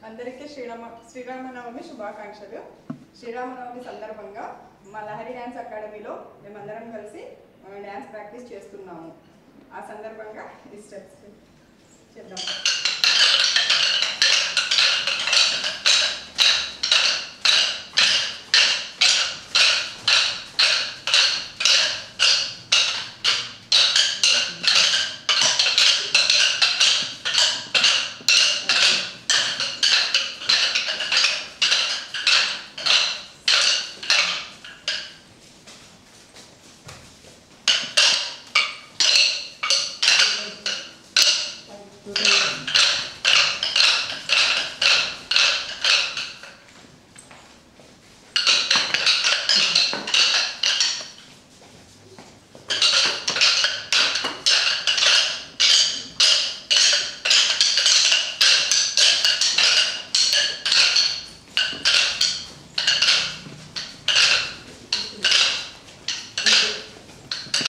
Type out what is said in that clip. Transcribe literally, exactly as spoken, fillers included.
అందరికీ శ్రీరామ శ్రీరామనవమి శుభాకాంక్షలు. శ్రీరామనవమి సందర్భంగా మా లహరి డ్యాన్స్ అకాడమీలో మేమందరం కలిసి డ్యాన్స్ ప్రాక్టీస్ చేస్తున్నాము. ఆ సందర్భంగా ఈ స్టెప్స్ చేద్దాం.